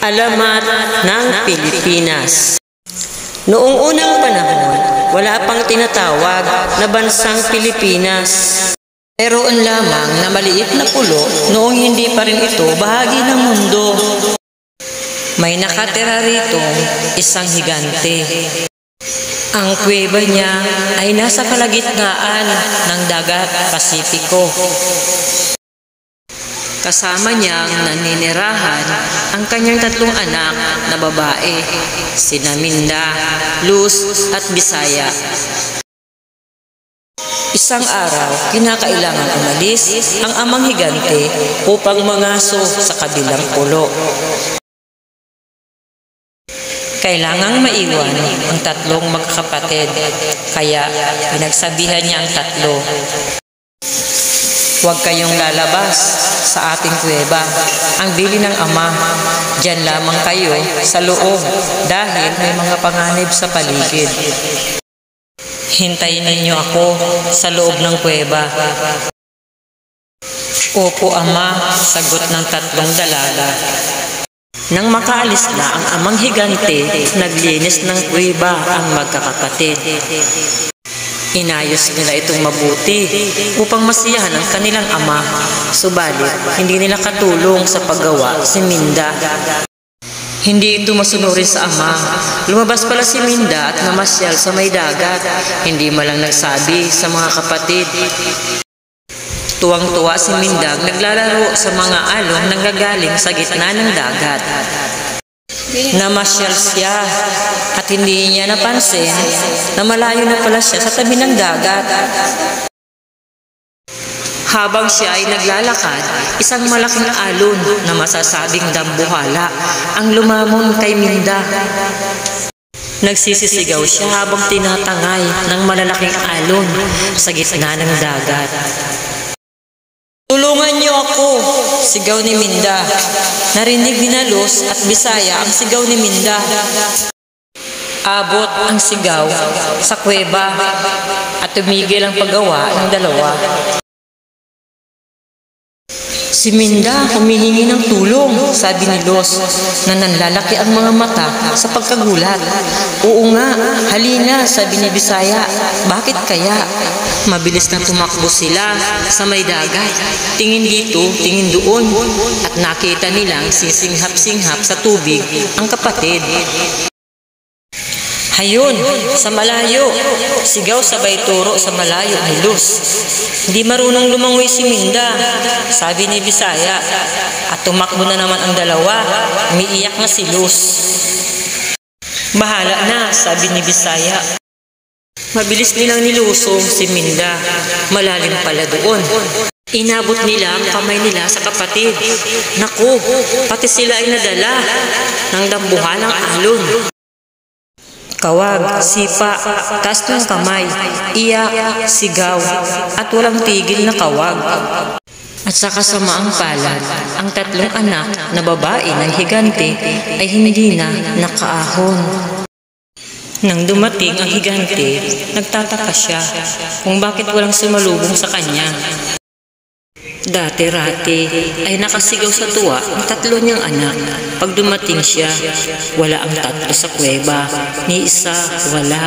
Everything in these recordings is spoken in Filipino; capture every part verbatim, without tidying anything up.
Alamat ng Pilipinas. Noong unang panahon, wala pang tinatawag na bansang Pilipinas. Mayroon lamang na maliit na pulo noong hindi pa rin ito bahagi ng mundo. May nakatira rito isang higante. Ang kuweba niya ay nasa kalagitnaan ng dagat Pasipiko. Kasama niyang naninirahan ang kanyang tatlong anak na babae, sina Minda, Luz at Bisaya. Isang araw, kinakailangan umalis ang amang higante upang mangaso sa kabilang pulo. Kailangang maiwan ang tatlong magkakapatid, kaya pinagsabihan niya ang tatlo. Huwag kayong lalabas sa ating kuweba. Ang bili ng ama, diyan lamang kayo sa loob dahil may mga panganib sa paligid. Hintayin ninyo ako sa loob ng kuweba. Opo, ama, sagot ng tatlong dalaga. Nang makaalis na ang amang higante, naglinis ng kuweba ang magkakapatid. Inayos nila itong mabuti upang masiyahan ang kanilang ama, subalit hindi nila katulong sa paggawa si Minda. Hindi ito masunurin sa ama. Lumabas pala si Minda at namasyal sa may dagat, hindi malang nagsabi sa mga kapatid. Tuwang-tuwa si Minda naglalaro sa mga alon nanggagaling sa gitna ng dagat. Namasyal siya at hindi niya napansin na malayo na pala siya sa tabi ng dagat. Habang siya ay naglalakad, isang malaking alon na masasabing dambuhala ang lumamon kay Minda. Nagsisisigaw siya habang tinatangay ng malalaking alon sa gitna ng dagat. Tulungan niyo ako! Sigaw ni Minda. Narinig ni Luz at Bisaya ang sigaw ni Minda. Abot ang sigaw sa kuweba at tumigil ang paggawa ng dalawa. Si Minda humihingi ng tulong, sabi ni Luz, na nanlalaki ang mga mata sa pagkagulat. Oo nga, halina, sabi ni Bisaya. Bakit kaya? Mabilis na tumakbo sila sa may dagat. Tingin dito, tingin doon. At nakita nilang sisinghap-singhap sa tubig ang kapatid. Hayun, sa malayo, sigaw sabay turo sa malayo ni Luz. Hindi marunong lumangoy si Minda, sabi ni Bisaya. At tumakbo na naman ang dalawa, umiiyak na si Luz. Bahala na, sabi ni Bisaya. Mabilis nilang nilusong si Minda, malalim pala doon. Inabot nila ang kamay nila sa kapatid. Naku, pati sila ay nadala ng dambuhalang alon. Kawag, sipa, taas ng kamay, iyak, sigaw, at walang tigil na kawag. At sa kasamaang palad, ang tatlong anak na babae ng higante ay hindi na nakaahon. Nang dumating ang higante, nagtataka siya kung bakit walang sumalubong sa kanya. Dati-rati ay nakasigaw sa tuwa ang tatlo niyang anak. Pag dumating siya, wala ang tatlo sa kuweba, ni isa wala.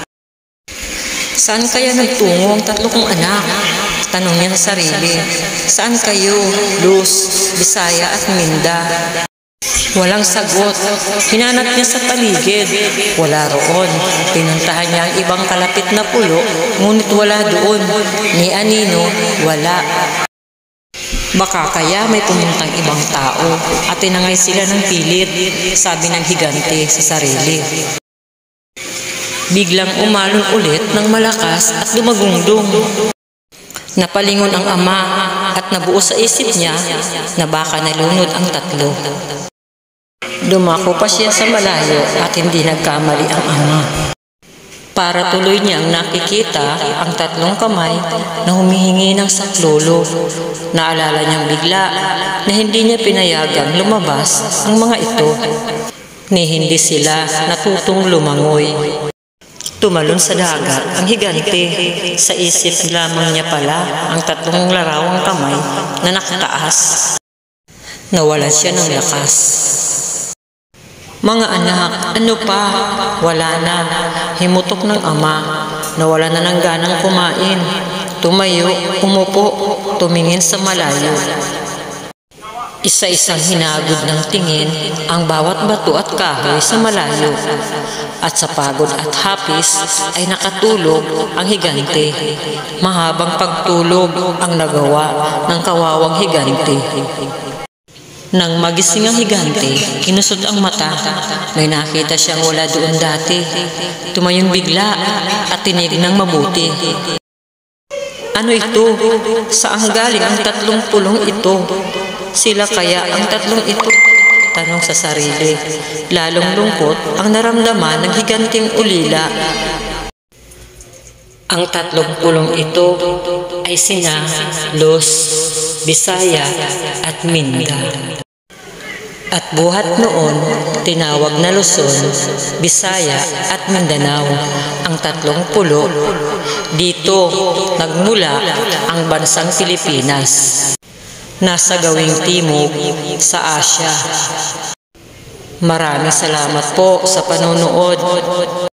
Saan kaya nagtungo ang tatlo kong anak? Tanong niya sa sarili. Saan kayo, Luz, Bisaya at Minda? Walang sagot. Hinanap niya sa paligid. Wala roon. Pinuntahan niya ang ibang kalapit na pulo, ngunit wala doon. Ni anino, wala. Baka kaya may pumuntang ibang tao at tinangay sila ng pilit, sabi ng higante sa sarili. Biglang umalon ulit ng malakas at dumagungdong. Napalingon ang ama at nabuo sa isip niya na baka nalunod ang tatlo. Dumako pa siya sa malayo at hindi nagkamali ang ama. Para tuloy niyang nakikita ang tatlong kamay na humihingi ng saklolo. Naalala niyang bigla na hindi niya pinayagang lumabas ang mga ito, ni hindi sila natutong lumangoy. Tumalon sa dagat ang higante. Sa isip lamang niya pala ang tatlong larawang kamay na nakataas. Nawalan siya ng lakas. Mga anak, ano pa? Wala na. Himutok ng ama. Nawala na ng ganang kumain. Tumayo, umupo, tumingin sa malayo. Isa-isang hinagod ng tingin ang bawat bato at kahoy sa malayo. At sa pagod at hapis ay nakatulog ang higante. Mahabang pagtulog ang nagawa ng kawawang higante. Nang magising ang higante, kinusot ang mata. May nakita siyang wala doon dati. Tumayong bigla at tinignan mabuti. Ano ito? Saan galing ang tatlong pulong ito? Sila kaya ang tatlong ito? Tanong sa sarili. Lalong lungkot ang naramdaman ng higanting ulila. Ang tatlong pulong ito ay sina Luz, Bisaya at Minda. At buhat noon, tinawag na Luzon, Bisaya at Mindanao ang tatlong pulo. Dito nagmula ang bansang Pilipinas. Nasa gawing timog sa Asya. Maraming salamat po sa panonood.